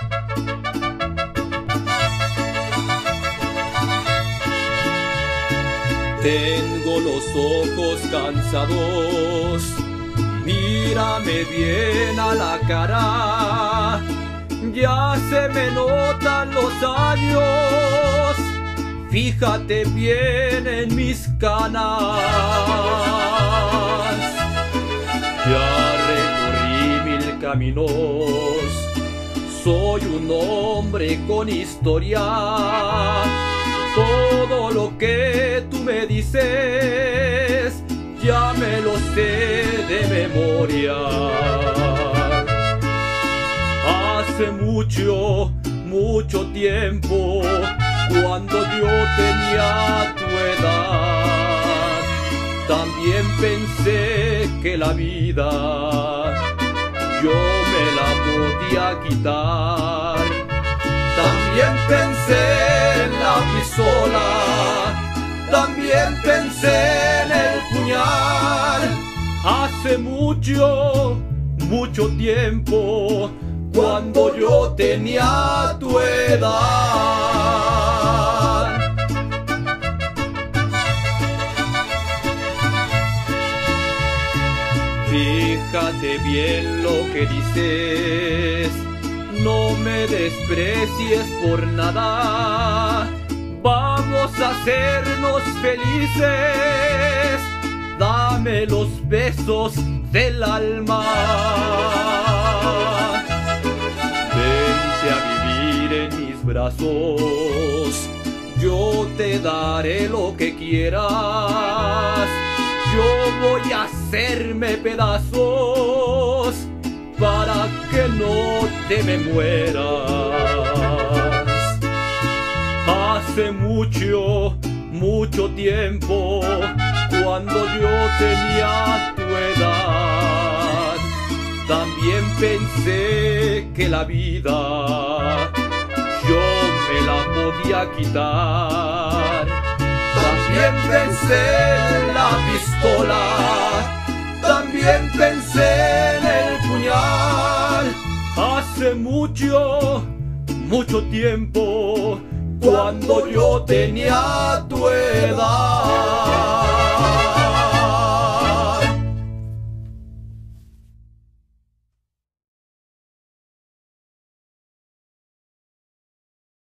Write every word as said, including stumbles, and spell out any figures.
Tengo los ojos cansados, mírame bien a la cara, ya se me notan los años, fíjate bien en mis canas. Ya recorrí mil caminos, soy un hombre con historia. Todo lo que tú me dices, ya me lo sé de memoria. Hace mucho, mucho tiempo, cuando yo tenía tu edad, también pensé que la vida yo me la podía quitar. También pensé en la pistola, también pensé en el puñal. Hace mucho, mucho tiempo, cuando yo tenía tu edad. Fíjate bien lo que dices, no me desprecies por nada, vamos a hacernos felices, dame los besos del alma. Vente a vivir en mis brazos, yo te daré lo que quieras, yo voy a hacerme pedazos para que no te me mueras. Hace mucho, mucho tiempo, cuando yo tenía tu edad, también pensé que la vida yo me la podía quitar. También pensé en la pistola, también pensé en el puñal. Hace mucho, mucho tiempo, cuando yo tenía tu edad.